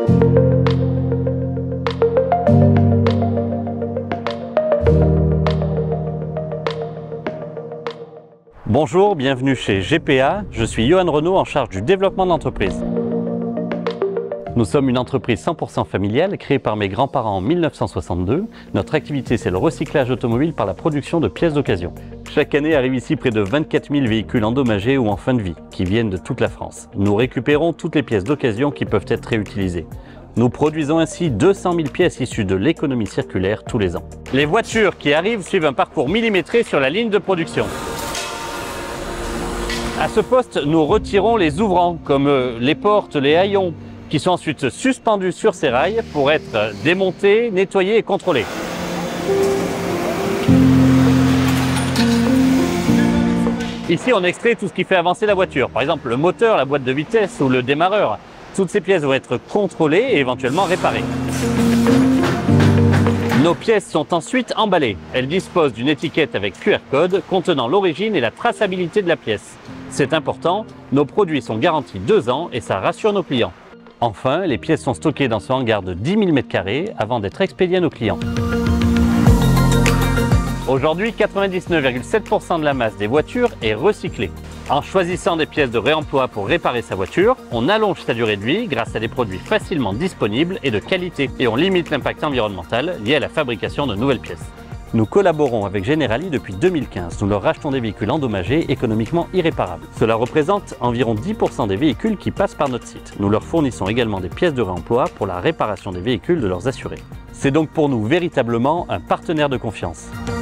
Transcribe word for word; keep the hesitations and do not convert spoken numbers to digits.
Bonjour, bienvenue chez G P A, je suis Johan Renaud en charge du développement de l'entreprise. Nous sommes une entreprise cent pour cent familiale créée par mes grands-parents en mille neuf cent soixante-deux. Notre activité, c'est le recyclage automobile par la production de pièces d'occasion. Chaque année arrivent ici près de vingt-quatre mille véhicules endommagés ou en fin de vie, qui viennent de toute la France. Nous récupérons toutes les pièces d'occasion qui peuvent être réutilisées. Nous produisons ainsi deux cent mille pièces issues de l'économie circulaire tous les ans. Les voitures qui arrivent suivent un parcours millimétré sur la ligne de production. À ce poste, nous retirons les ouvrants, comme les portes, les haillons, qui sont ensuite suspendus sur ces rails pour être démontés, nettoyés et contrôlés. Ici, on extrait tout ce qui fait avancer la voiture. Par exemple, le moteur, la boîte de vitesse ou le démarreur. Toutes ces pièces vont être contrôlées et éventuellement réparées. Nos pièces sont ensuite emballées. Elles disposent d'une étiquette avec Q R code contenant l'origine et la traçabilité de la pièce. C'est important, nos produits sont garantis deux ans et ça rassure nos clients. Enfin, les pièces sont stockées dans ce hangar de dix mille mètres carrés avant d'être expédiées à nos clients. Aujourd'hui, quatre-vingt-dix-neuf virgule sept pour cent de la masse des voitures est recyclée. En choisissant des pièces de réemploi pour réparer sa voiture, on allonge sa durée de vie grâce à des produits facilement disponibles et de qualité. Et on limite l'impact environnemental lié à la fabrication de nouvelles pièces. Nous collaborons avec Generali depuis deux mille quinze. Nous leur rachetons des véhicules endommagés économiquement irréparables. Cela représente environ dix pour cent des véhicules qui passent par notre site. Nous leur fournissons également des pièces de réemploi pour la réparation des véhicules de leurs assurés. C'est donc pour nous véritablement un partenaire de confiance.